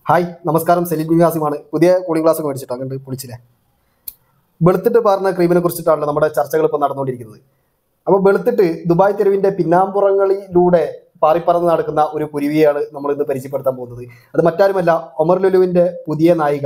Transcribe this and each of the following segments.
Hi നമസ്കാരം സലീം നിവാസിമാണ്. പുതിയ cooling glass ഒക്കെ മേടിച്ചിട്ടോ അങ്ങോട്ട് പൊളിച്ചില്ലേ. വെളുത്തിട്ട് പാർന്ന ക്രീമിനെ കുറിച്ചിട്ടാണല്ലോ നമ്മുടെ ചർച്ചകൾ ഇപ്പോൾ നടന്നുകൊണ്ടിരിക്കുന്നത്. അപ്പോൾ വെളുത്തിട്ട് ദുബായ് തെരുവിൻ്റെ പിന്നാമ്പുറങ്ങളിലൂടെ പാറിപ്പറന്ന് നടക്കുന്ന ഒരു കുരുവിയാണ് നമ്മൾ ഇന്ന് പരിചയപ്പെടുത്താൻ പോകുന്നത്. അത് മറ്റാരുമല്ല, ഒമർ ലുലുവിൻ്റെ പുതിയ നായിക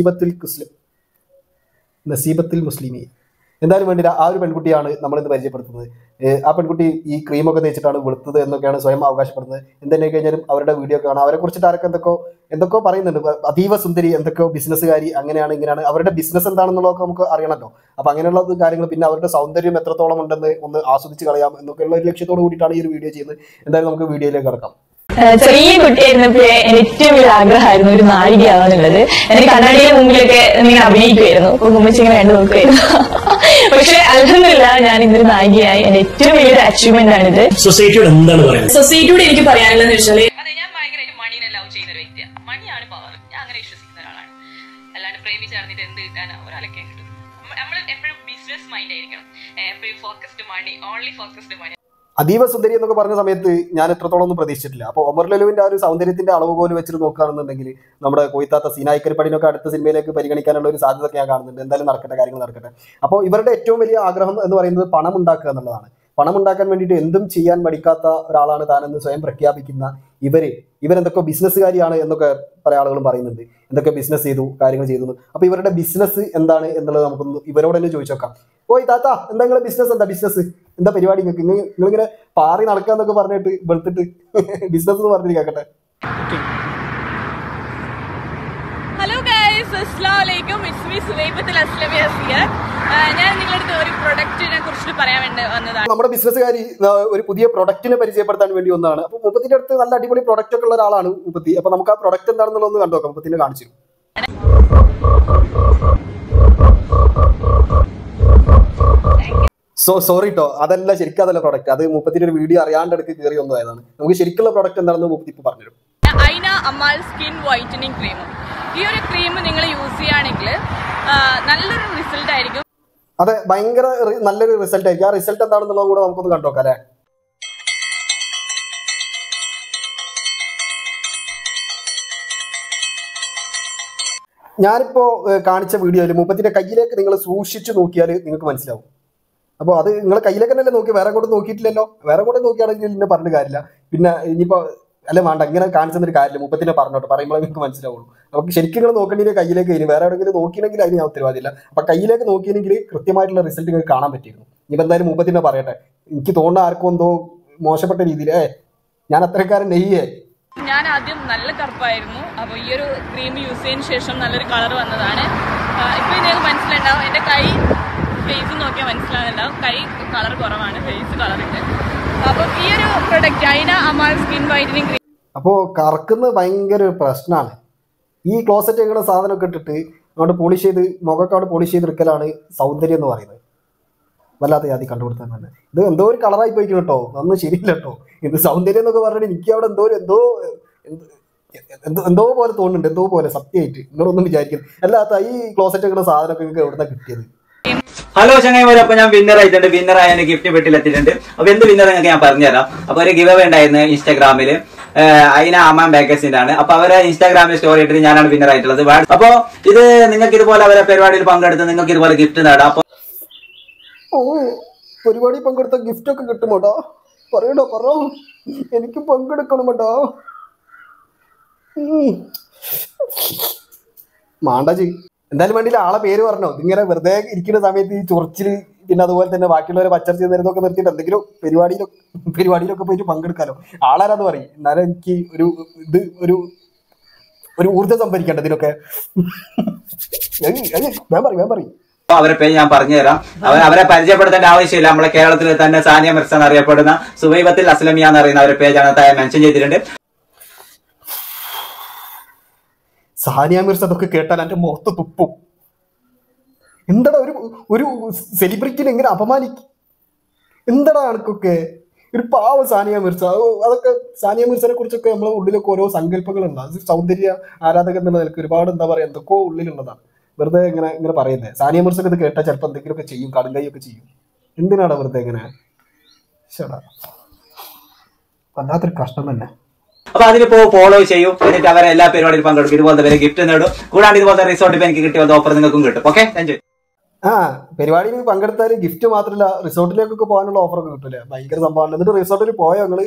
നസീബത്തിൽ മുസ്ലിമി. എന്തായാലും വേണ്ടില്ല, ആ ഒരു പെൺകുട്ടിയാണ് നമ്മളിന്ന് പരിചയപ്പെടുത്തുന്നത്. ആ പെൺകുട്ടി ഈ ക്രീമൊക്കെ തേച്ചിട്ടാണ് വെളുത്തത് എന്നൊക്കെയാണ് സ്വയം അവകാശപ്പെടുന്നത്. എന്തെന്നെ കഴിഞ്ഞാലും അവരുടെ വീഡിയോ കാണാം. അവരെ കുറിച്ചിട്ട് ആരൊക്കെ എന്തൊക്കെയോ പറയുന്നുണ്ട്. അതീവ സുന്ദരി, എന്തൊക്കെയോ ബിസിനസ്സുകാരി, അങ്ങനെയാണ് ഇങ്ങനെയാണ്. അവരുടെ ബിസിനസ് എന്താണെന്നുള്ളതൊക്കെ നമുക്ക് അറിയണമല്ലോ. അപ്പം അങ്ങനെയുള്ള കാര്യങ്ങൾ, പിന്നെ അവരുടെ സൗന്ദര്യം എത്രത്തോളം ഉണ്ടെന്ന് ഒന്ന് ആസ്വദിച്ച് കളയാം എന്നൊക്കെയുള്ള ഒരു ലക്ഷ്യത്തോട് കൂടിയിട്ടാണ് ഈ ഒരു വീഡിയോ ചെയ്യുന്നത്. എന്തായാലും നമുക്ക് വീഡിയോയിലേക്ക് കടക്കാം. ചെറിയ കുട്ടിയായിരുന്നപ്പോഴേ ഏറ്റവും വലിയ ആഗ്രഹമായിരുന്നു ഒരു നായികയാവാന്നുള്ളത്. എനിക്ക് കണ്ണാടിയുടെ മുമ്പിലൊക്കെ ഇങ്ങനെ അഭിനയിക്കുമായിരുന്നു. അപ്പൊ ഉമ്മച്ചിങ്ങനെ കണ്ടു നോക്കുമായിരുന്നു. പക്ഷെ അൽഹംദുലില്ലാ ഞാൻ ഇന്നൊരു നായികയായി. എന്റെ ഏറ്റവും വലിയൊരു അച്ചീവ്മെന്റ് ആണിത്. സൊസൈറ്റിയോട് എന്താണ് പറയുന്നത്? സൊസൈറ്റിയോട് എനിക്ക് പറയാനുള്ളതെന്ന് വെച്ചാല്, അതെ, ഞാൻ ഭയങ്കരമായിട്ട് മണീനെ ലവ് ചെയ്യുന്ന ഒരു വ്യക്തിയാണ്. മണിയാണ് പവർ. ഞാൻ അങ്ങനെ വിശ്വസിക്കുന്ന ഒരാളാണ്. അല്ലാണ്ട് പ്രേമിച്ച് നടന്നിട്ട് എന്ത് കിട്ടാനാ? ഒരാളൊക്കെ കിട്ടും. നമ്മൾ എപ്പോഴും ബിസിനസ് മൈൻഡ് ആയിരിക്കണം. എപ്പോഴും focused money, only focused money. അതീവ സുന്ദരി എന്നൊക്കെ പറഞ്ഞ സമയത്ത് ഞാൻ എത്രത്തോളം ഒന്നും പ്രതീക്ഷിച്ചിട്ടില്ല. അപ്പോൾ ഒമർ ലുലുവിൻ്റെ ആ ഒരു സൗന്ദര്യത്തിന്റെ അളവ് പോലും വെച്ചിട്ട് നോക്കുകയാണെന്നുണ്ടെങ്കിൽ നമ്മുടെ കൊയ്ത്താത്ത സീനായിക്കരിപ്പടിനൊക്കെ അടുത്ത സിനിമയിലേക്ക് പരിഗണിക്കാനുള്ള ഒരു സാധ്യത ഞാൻ കാണുന്നുണ്ട്. എന്തായാലും നടക്കട്ടെ, കാര്യങ്ങൾ നടക്കട്ടെ. അപ്പോൾ ഇവരുടെ ഏറ്റവും വലിയ ആഗ്രഹം എന്ന് പറയുന്നത് പണം ഉണ്ടാക്കുക എന്നുള്ളതാണ്. പണം ഉണ്ടാക്കാൻ വേണ്ടിയിട്ട് എന്തും ചെയ്യാൻ മടിക്കാത്ത ഒരാളാണ് താനെന്ന് സ്വയം പ്രഖ്യാപിക്കുന്ന ഇവരെന്തൊക്കെ ബിസിനസ്സുകാരിയാണ് എന്നൊക്കെ പല ആളുകളും പറയുന്നുണ്ട്. എന്തൊക്കെ ബിസിനസ് ചെയ്തു, കാര്യങ്ങൾ ചെയ്തു. അപ്പോൾ ഇവരുടെ ബിസിനസ് എന്താണ് എന്നുള്ളത് നമുക്കൊന്ന് ഇവരോട് തന്നെ ചോദിച്ചു നോക്കാം. ഓയ് താത്ത, എന്താ നിങ്ങളുടെ ബിസിനസ്? എന്താ പരിപാടി? നിങ്ങളിങ്ങനെ പാറി നടക്കാന്നൊക്കെ പറഞ്ഞിട്ട് വെളുത്തിട്ട് ബിസിനസ് എന്ന് പറഞ്ഞിട്ട് കേൾക്കട്ടെ. ഹലോ ഗൈസ്, അസ്സലാമു അലൈക്കും. ഇറ്റ്സ് മീ സുവൈബത്തുൽ അസ്ലമിയാസ് ഹിയർ. ഞാൻ നിങ്ങളുടെ അടുത്ത് ഒരു പ്രൊഡക്റ്റിനെ കുറിച്ചിട്ട് പറയാൻ വേണ്ടി വന്നതാണ്. നമ്മുടെ ബിസിനസ്സുകാരി ഒരു പുതിയ പ്രൊഡക്റ്റിനെ പരിചയപ്പെടുത്താൻ വേണ്ടി വന്നതാണ്. അപ്പോൾ മുപ്പത്തിന്റെ അടുത്ത് നല്ല അടിപൊളി പ്രൊഡക്റ്റ് ഒക്കെ ഉള്ള ഒരാളാണ് മുപ്പത്തി. അപ്പോൾ നമുക്ക് ആ പ്രൊഡക്റ്റ് എന്താണെന്നുള്ളത് കണ്ടു നോക്കാം. മുപ്പത്തിനെ കാണിച്ചു. സോറി കേട്ടോ, അതല്ല, ശരിക്കും അതല്ല പ്രൊഡക്റ്റ്. അത് മുപ്പത്തിന്റെ ഒരു വീഡിയോ അറിയാണ്ട് അടുത്ത് കയറി വന്നതായതാണ്. നമുക്ക് ശരിക്കുള്ള പ്രൊഡക്റ്റ് എന്താണെന്ന് മുപ്പത്തി ഇപ്പൊ പറഞ്ഞുതരും. ഐന അമാൽ സ്കിൻ വൈറ്റനിങ് ക്രീം. ഈ ഒരു ക്രീം നിങ്ങൾ യൂസ് ചെയ്യുകയാണെങ്കിൽ നല്ലൊരു റിസൾട്ട് ആയിരിക്കും. അതെ, ഭയങ്കര നല്ലൊരു റിസൾട്ട് ആയിരിക്കും. ആ റിസൾട്ട് എന്താണെന്നുള്ളത് കൂടെ നമുക്കൊന്ന് കണ്ടോക്കാം അല്ലേ. ഞാനിപ്പോ കാണിച്ച വീഡിയോയിൽ മുപ്പത്തിന്റെ കയ്യിലേക്ക് നിങ്ങൾ സൂക്ഷിച്ചു നോക്കിയാൽ നിങ്ങൾക്ക് മനസ്സിലാവും. അപ്പോൾ അത് നിങ്ങൾ കയ്യിലേക്ക് തന്നെ നോക്കി, വേറെ കൂടെ നോക്കിയിട്ടില്ലല്ലോ. വേറെ കൂടെ നോക്കിയാണെങ്കിൽ എന്നെ പറഞ്ഞ കാര്യമില്ല. പിന്നെ ഇനിയിപ്പോൾ അല്ലെ വേണ്ട, ഇങ്ങനെ കാണിച്ചൊരു കാര്യമില്ല. മുപ്പത്തിനെ പറഞ്ഞോട്ടെ, പറയുമ്പോൾ നിങ്ങൾക്ക് മനസ്സിലാവുള്ളൂ. നമുക്ക് ശരിക്കും നിങ്ങൾ നോക്കേണ്ടത് കയ്യിലേക്ക് കഴിഞ്ഞു. വേറെ എവിടെയെങ്കിലും നോക്കിയെങ്കിൽ അതിന് ഞാൻ ഉത്തരവാദില്ല. അപ്പം കയ്യിലേക്ക് നോക്കിയെങ്കിൽ കൃത്യമായിട്ടുള്ള റിസൾട്ട് നിങ്ങൾക്ക് കാണാൻ പറ്റിയിരുന്നു. ഇനിയിപ്പോൾ എന്തായാലും മുപ്പത്തിനെ പറയട്ടെ. എനിക്ക് തോന്നുന്ന ആർക്കും എന്തോ മോശപ്പെട്ട രീതിയിൽ ഞാൻ അത്രക്കാരൻ നെയ്യേ. ഞാൻ ആദ്യം നല്ല കറുപ്പായിരുന്നു. അപ്പോൾ ഈ ഒരു ക്രീം യൂസ് ചെയ്തതിന് ശേഷം നല്ലൊരു കളർ വന്നതാണ്. ഇപ്പോൾ നിങ്ങൾക്ക് മനസ്സിലുണ്ടാവും, എൻ്റെ കൈ ഫേസ് നോക്കിയാൽ മനസ്സിലാകുന്നുണ്ടാവും. കൈ കളർ കുറവാണ്, ഫേസ് കളറുണ്ട്. അപ്പോൾ ഈ ഒരു പ്രൊഡക്റ്റ് ഐന അമാൽ സ്കിൻ വൈറ്റനിങ് ക്രീം. അപ്പോൾ കറക്കുന്നത് ഭയങ്കര ഒരു പ്രശ്നമാണ്. ഈ ക്ലോസറ്റ് ഇങ്ങനെ സാധനമൊക്കെ ഇട്ടിട്ട് അങ്ങോട്ട് പോളിഷ് ചെയ്ത് മുഖമൊക്കെ അവിടെ പോളിഷ് ചെയ്തെടുക്കലാണ് സൗന്ദര്യം എന്ന് പറയുന്നത്. വല്ലാത്ത ജാതി കണ്ടുപിടുത്തം തന്നെ. ഇത് എന്തോ ഒരു കളറായി പോയിക്കും കേട്ടോ, അതൊന്നും ശരിയില്ല കേട്ടോ. ഇത് സൗന്ദര്യം എന്നൊക്കെ പറഞ്ഞിട്ട് എനിക്ക് അവിടെ എന്തോ പോലെ തോന്നുന്നുണ്ട്, എന്തോ പോലെ സത്യമായിട്ട്. നിങ്ങളൊന്നും വിചാരിക്കുന്നത് അല്ലാത്ത ഈ ക്ലോസറ്റ് ഇങ്ങനെ സാധനമൊക്കെ നിങ്ങൾക്ക് എവിടെ നിന്നാണ് കിട്ടിയത്? ഹലോ ചങ്ങായിമാരെ, അപ്പൊ ഞാൻ വിന്നർ ആയിട്ടുണ്ട്. വിന്നർ ആയ ഗിഫ്റ്റ് പെട്ടിലെത്തിയിട്ടുണ്ട്. അപ്പൊ എന്ത് വിന്നർ നിങ്ങൾക്ക് ഞാൻ പറഞ്ഞുതരാം. അപ്പൊ ഒരു ഗിവ് അവേ ഉണ്ടായിരുന്നു ഇൻസ്റ്റാഗ്രാമില്. ഐന അമാൻ ബേക്കേഴ്സിന്റെ ആണ്. അപ്പൊ അവരെ ഇൻസ്റ്റാഗ്രാമിൽ സ്റ്റോറി ഇട്ടിട്ട് ഞാനാണ് വിന്നർ ആയിട്ടുള്ളത്. അപ്പൊ ഇത് നിങ്ങൾക്ക് ഇതുപോലെ അവരെ പരിപാടിയിൽ പങ്കെടുത്ത് നിങ്ങൾക്ക് ഇതുപോലെ ഗിഫ്റ്റ് നേടാം. അപ്പൊ പരിപാടി പങ്കെടുത്ത ഗിഫ്റ്റ് ഒക്കെ കിട്ടുമോട്ടോ? പറയണോ, പറ, എനിക്ക് പങ്കെടുക്കണം കേട്ടോ. മാണ്ടാജി എന്തായാലും വേണ്ടിയില്ല, ആളെ പേര് പറഞ്ഞോ. ഇങ്ങനെ വെറുതെ ഇരിക്കുന്ന സമയത്ത് ഈ ചൊറിച്ചിൽ, പിന്നെ അതുപോലെ തന്നെ ബാക്കിയുള്ളവരെ പച്ചർച്ച ചെയ്യുന്നതൊക്കെ നിർത്തിയിട്ട് എന്തെങ്കിലും പരിപാടിയിലൊക്കെ പോയിട്ട് പങ്കെടുക്കാലോ. ആളാരാന്ന് പറയും, എന്നാലും എനിക്ക് ഒരു ഊർജ്ജം സംഭരിക്കേണ്ട ഇതിനൊക്കെ. ഞാൻ പറയും അവരെ പേര് ഞാൻ പറഞ്ഞുതരാം. അവരെ പരിചയപ്പെടുത്തേണ്ട ആവശ്യമില്ല. നമ്മളെ കേരളത്തിൽ തന്നെ സാനിയ മിർസ എന്നറിയപ്പെടുന്ന സുവൈബത്തുൽ അസ്ലമിയ എന്ന് പറയുന്ന അവരുടെ പേജാണ് മെൻഷൻ ചെയ്തിട്ടുണ്ട്. സാനിയ മിർസ അതൊക്കെ കേട്ടാൽ എൻ്റെ മുഖത്ത് തുപ്പും. എന്താടാ ഒരു സെലിബ്രിറ്റിനെ എങ്ങനെ അപമാനിക്കും? എന്താടാ ആൾക്കൊക്കെ ഒരു പാവ സാനിയ മിർസ. അതൊക്കെ സാനിയ മിർസനെ കുറിച്ചൊക്കെ നമ്മളെ ഉള്ളിലൊക്കെ ഓരോ സങ്കല്പങ്ങളുണ്ട്. അത് സൗന്ദര്യ ആരാധകൻ എന്നുള്ള നിലക്ക് ഒരുപാട് എന്താ പറയുക, എന്തൊക്കെയോ ഉള്ളിലുള്ളതാണ്. വെറുതെ ഇങ്ങനെ പറയുന്നത്. സാനിയ മിർസൊക്കെ ഇത് കേട്ടാൽ ചിലപ്പോൾ എന്തെങ്കിലുമൊക്കെ ചെയ്യും, കടുങ്കൈയൊക്കെ ചെയ്യും. എന്തിനാടാ വെറുതെ ഇങ്ങനെ? ശടാ, വല്ലാത്തൊരു കഷ്ടം തന്നെ. അപ്പൊ അതിലിപ്പോ ഫോളോ ചെയ്യും, എന്നിട്ട് അവരെ എല്ലാ പരിപാടിയിലും പങ്കെടുക്കും, ഇതുപോലത്തെ വരെ ഗിഫ്റ്റ് നേടും. കൂടാണ്ട് ഇതുപോലത്തെ റിസോർട്ട് ഇപ്പൊ എനിക്ക് കിട്ടിയ ഓഫർ നിങ്ങൾക്കും കിട്ടും. Okay, thank you. ആ പരിപാടിയിൽ പങ്കെടുത്താൽ ഗിഫ്റ്റ് മാത്രമല്ല റിസോർട്ടിലേക്കൊക്കെ പോകാനുള്ള ഓഫറൊക്കെ കിട്ടില്ലേ, ഭയങ്കര സംഭവമാണ്. എന്നിട്ട് റിസോർട്ടിൽ പോയോ നിങ്ങള്?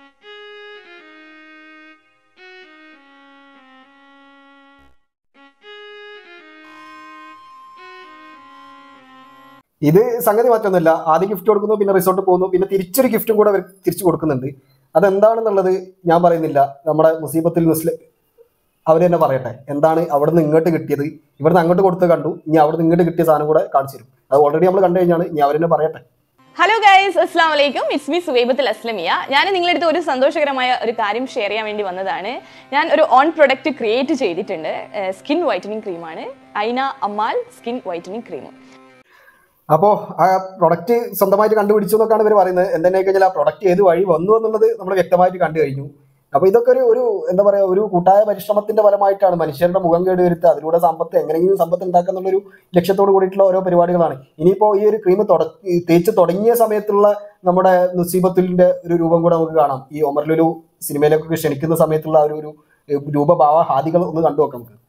ഇത് സംഗതി മറ്റൊന്നുമില്ല. ആദ്യം ഗിഫ്റ്റ് കൊടുക്കുന്നു, പിന്നെ റിസോർട്ട് പോകുന്നു, പിന്നെ തിരിച്ചൊരു ഗിഫ്റ്റും കൂടെ അവർ തിരിച്ചു കൊടുക്കുന്നുണ്ട്. അതെന്താണെന്നുള്ളത് ഞാൻ പറയുന്നില്ല, നമ്മുടെ മുസീബത്തിൽ മുസ്ലിം അവർ തന്നെ പറയട്ടെ. എന്താണ് അവിടെ നിന്ന് ഇങ്ങോട്ട് കിട്ടിയത്, ഇവിടുന്ന് അങ്ങോട്ട് കൊടുത്ത് കണ്ടു, ഇനി അവിടെ നിന്ന് ഇങ്ങോട്ട് കിട്ടിയ സാധനം കൂടെ കാണിച്ചു തരും. അത് ഓൾറെഡി നമ്മൾ കണ്ടു കഴിഞ്ഞാണ്, ഇനി അവർ തന്നെ പറയട്ടെ. ഹലോ ഗൈസ്, അസ്സാം വലൈക്കും. It's me Suwaibathul Aslamiya. ഞാൻ നിങ്ങളുടെ അടുത്ത് ഒരു സന്തോഷകരമായ ഒരു കാര്യം ഷെയർ ചെയ്യാൻ വേണ്ടി വന്നതാണ്. ഞാൻ ഒരു ഓൺ പ്രൊഡക്റ്റ് ക്രിയേറ്റ് ചെയ്തിട്ടുണ്ട്. സ്കിൻ വൈറ്റനിങ് ക്രീമാണ്, Aina Amaal skin whitening cream. അപ്പോൾ ആ പ്രൊഡക്റ്റ് സ്വന്തമായിട്ട് കണ്ടുപിടിച്ചു എന്നൊക്കെയാണ് ഇവർ പറയുന്നത്. എന്തെന്നെ കഴിഞ്ഞാൽ ആ പ്രൊഡക്റ്റ് ഏത് വഴി വന്നു എന്നുള്ളത് നമ്മൾ വ്യക്തമായിട്ട് കണ്ടു കഴിഞ്ഞു. അപ്പോൾ ഇതൊക്കെ ഒരു എന്താ പറയുക, ഒരു കൂട്ടായ പരിശ്രമത്തിന്റെ ഫലമായിട്ടാണ് മനുഷ്യരുടെ മുഖം കേട് വരുത്തുക, അതിലൂടെ സമ്പത്ത് എങ്ങനെയെങ്കിലും സമ്പത്ത് ഉണ്ടാക്കുക എന്നുള്ളൊരു ലക്ഷ്യത്തോട് കൂടിയിട്ടുള്ള ഓരോ പരിപാടികളാണ്. ഇനിയിപ്പോൾ ഈ ഒരു ക്രീം തേച്ച് തുടങ്ങിയ സമയത്തുള്ള നമ്മുടെ മുസീബത്തിന്റെ ഒരു രൂപം കൂടെ നമുക്ക് കാണാം. ഈ ഒമർ ലുലു സിനിമയിലേക്കൊക്കെ ക്ഷണിക്കുന്ന സമയത്തുള്ള ഒരു രൂപഭാവ ഹാദികൾ ഒന്ന് കണ്ടു നോക്കാം നമുക്ക്.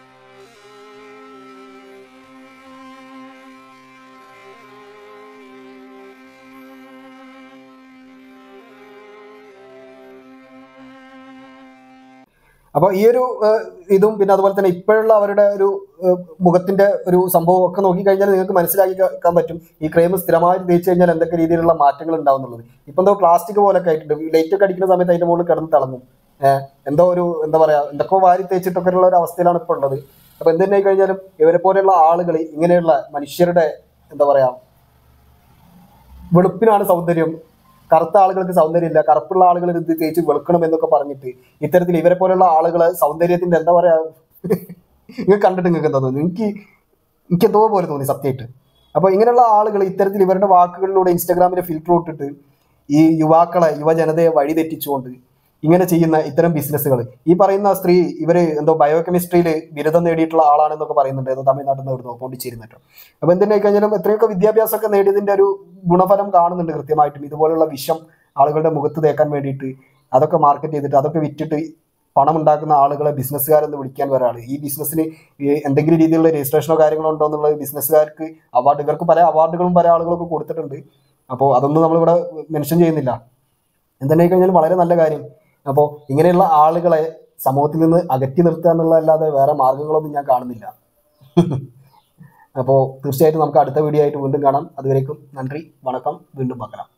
അപ്പോൾ ഈ ഒരു ഇതും പിന്നെ അതുപോലെ തന്നെ ഇപ്പോഴുള്ള അവരുടെ ഒരു മുഖത്തിന്റെ ഒരു സംഭവം ഒക്കെ നോക്കിക്കഴിഞ്ഞാൽ നിങ്ങൾക്ക് മനസ്സിലാക്കാൻ പറ്റും ഈ ക്രീം സ്ഥിരമായിട്ട് തേച്ച് കഴിഞ്ഞാൽ എന്തൊക്കെ രീതിയിലുള്ള മാറ്റങ്ങൾ ഉണ്ടാവുന്നുള്ളത്. ഇപ്പം എന്തോ പ്ലാസ്റ്റിക് പോലൊക്കെ ആയിട്ടുണ്ട്. ലൈറ്റ് ഒക്കെ അടിക്കുന്ന സമയത്ത് അതിന്റെ മുകളിൽ കിടന്ന് തിളങ്ങും. എന്തോ ഒരു എന്താ പറയാ, എന്തൊക്കെ വാരി തേച്ചിട്ടൊക്കെ ഉള്ള ഒരു അവസ്ഥയിലാണ് ഇപ്പോൾ ഉള്ളത്. അപ്പൊ എന്തെന്നെ കഴിഞ്ഞാലും ഇവരെ പോലെയുള്ള ആളുകൾ ഇങ്ങനെയുള്ള മനുഷ്യരുടെ എന്താ പറയാ വെളുപ്പിനാണ് സൗന്ദര്യം, കറുത്ത ആളുകൾക്ക് സൗന്ദര്യമില്ല, കറുപ്പുള്ള ആളുകൾ ഇത് തേച്ച് വെളുക്കണം എന്നൊക്കെ പറഞ്ഞിട്ട് ഇത്തരത്തിൽ ഇവരെ പോലുള്ള ആളുകളെ സൗന്ദര്യത്തിന്റെ എന്താ പറയാ നിങ്ങൾ കണ്ടിട്ട് നിങ്ങൾക്ക് എന്താ തോന്നുന്നു? എനിക്ക് എന്തോ പോലെ തോന്നി സത്യമായിട്ട്. അപ്പൊ ഇങ്ങനെയുള്ള ആളുകൾ ഇത്തരത്തിൽ ഇവരുടെ വാക്കുകളിലൂടെ ഇൻസ്റ്റാഗ്രാമിലെ ഫിൽറ്റർ ഇട്ടിട്ട് ഈ യുവജനതയെ വഴി തെറ്റിച്ചുകൊണ്ട് ഇങ്ങനെ ചെയ്യുന്ന ഇത്തരം ബിസിനസ്സുകൾ, ഈ പറയുന്ന സ്ത്രീ ഇവര് എന്തോ ബയോകെമിസ്ട്രിയിൽ ബിരുദം നേടിയിട്ടുള്ള ആളാണെന്നൊക്കെ പറയുന്നുണ്ട്, ഏതോ തമിഴ്നാട്ടിൽ നിന്ന് എവിടുന്നോ പോണ്ടിച്ചേരുന്നിട്ടോ. അപ്പൊ എന്തിനായി കഴിഞ്ഞാലും എത്രയൊക്കെ വിദ്യാഭ്യാസമൊക്കെ നേടിയതിന്റെ ഒരു ഗുണഫലം കാണുന്നുണ്ട് കൃത്യമായിട്ടും. ഇതുപോലുള്ള വിഷം ആളുകളുടെ മുഖത്ത് തേക്കാൻ വേണ്ടിയിട്ട് അതൊക്കെ മാർക്കറ്റ് ചെയ്തിട്ട് അതൊക്കെ വിറ്റിട്ട് പണം ഉണ്ടാക്കുന്ന ആളുകളെ ബിസിനസ്സുകാരെന്ന് വിളിക്കാൻ ഒരാൾ. ഈ ബിസിനസ്സിന് എന്തെങ്കിലും രീതിയിലുള്ള രജിസ്ട്രേഷനോ കാര്യങ്ങളോ ഉണ്ടോ എന്നുള്ളത് ബിസിനസ്സുകാർക്ക് ഇവർക്ക് പല അവാർഡുകളും പല ആളുകളൊക്കെ കൊടുത്തിട്ടുണ്ട്. അപ്പോൾ അതൊന്നും നമ്മളിവിടെ മെൻഷൻ ചെയ്യുന്നില്ല. എന്തെന്നെ കഴിഞ്ഞാലും വളരെ നല്ല കാര്യം. അപ്പോൾ ഇങ്ങനെയുള്ള ആളുകളെ സമൂഹത്തിൽ നിന്ന് അകറ്റി നിർത്തുക എന്നുള്ളതല്ലാതെ വേറെ മാർഗങ്ങളൊന്നും ഞാൻ കാണുന്നില്ല. അപ്പോൾ തീർച്ചയായിട്ടും നമുക്ക് അടുത്ത വീഡിയോ ആയിട്ട് വീണ്ടും കാണാം. അതുവരേക്കും നന്ദി, വണക്കം, വീണ്ടും பார்க்கலாம்.